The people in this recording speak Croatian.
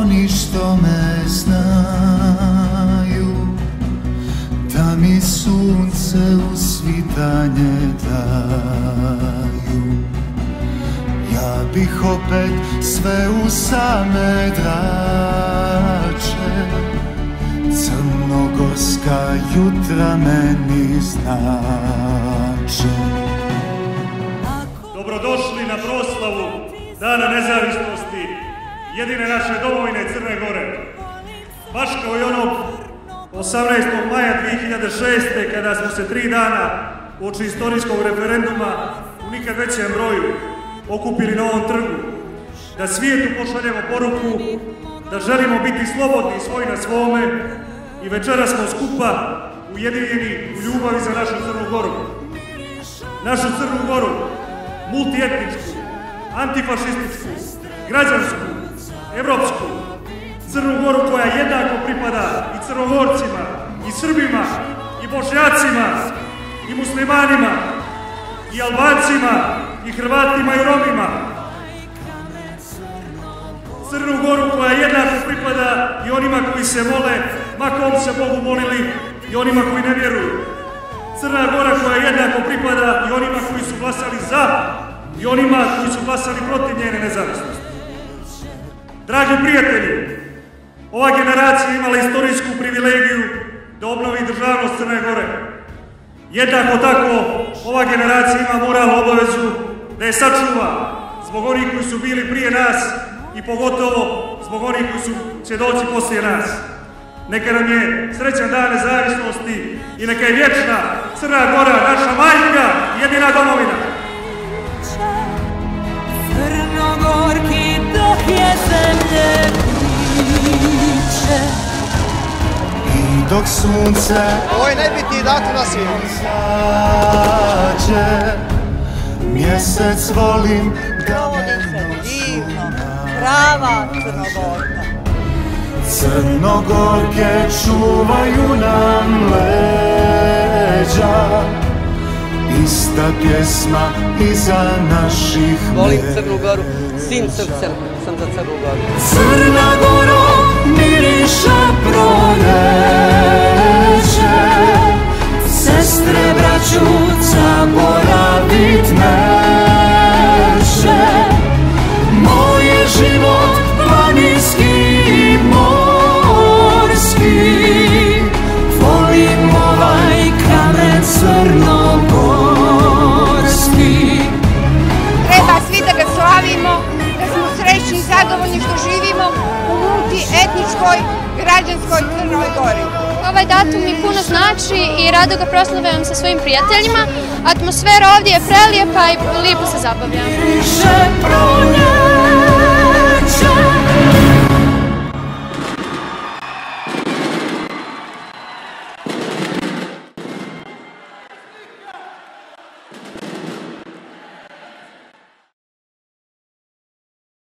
oni što me znaju, da mi sunce u svitanje daju. Ja bih opet sve u same drače, crnogorska jutra meni znače. Dobrodošli na proslavu Dana nezavisnosti jedine naše domovine Crne Gore. Baš kao i onog 18. maja 2006. kada smo se 3 dana uoči istorijskog referenduma u nikad većem broju okupili na ovom trgu, da svijetu pošaljemo poruku da želimo biti slobodni svoj na svome i večeras smo skupa ujedinjeni u ljubavi za našu Crnu Goru. Našu Crnu Goru, multietničku, antifašističku, građansku, evropsku, Crnu Goru koja jednako pripada i Crnogorcima, i Srbima, i Bošnjacima, i muslimanima, i Albancima, i Hrvatima i Romima. Crnu Goru koja jednako pripada i onima koji se mole, ma kom se Bogu molili, i onima koji ne vjeruju. Crna Gora koja jednako pripada i onima koji su glasali za i onima koji su glasali protiv njene nezavisnosti. Dragi prijatelji, ova generacija imala istorijsku privilegiju da obnovi državnost Crne Gore. Jednako tako, ova generacija ima moralnu obavezu da je sačuva zbog onih koji su bili prije nas i pogotovo zbog onih koji su svjedoci poslije nas. Neka nam je srećan dan nezavisnosti i neka je vječna Crna Gora, naša majka, jedina domovina. Crnogorki dok je zemlje priče I dok sunce ovo je najbitniji datum na svijetu. Mjesec volim da me divno, prava Crnogorka. Crnogorke čuvaju nam leđa, ista pjesma iza naših mreža. Volim Crnu Goru, svim srcem sam za Crnu Goru. Crna Goro miriše proljeće, sestre braću zaboravit neće. Moj je život planinski i morski, volim ovaj kamen crnogorski. Treba svi da ga slavimo, da smo srećni i zadovoljni što živimo u multietničkoj, građanskoj Crnoj Gori. Ovaj datum mi puno znači i rado ga proslavujem sa svojim prijateljima. Atmosfera ovdje je prelijepa i lijepo se zabavljam.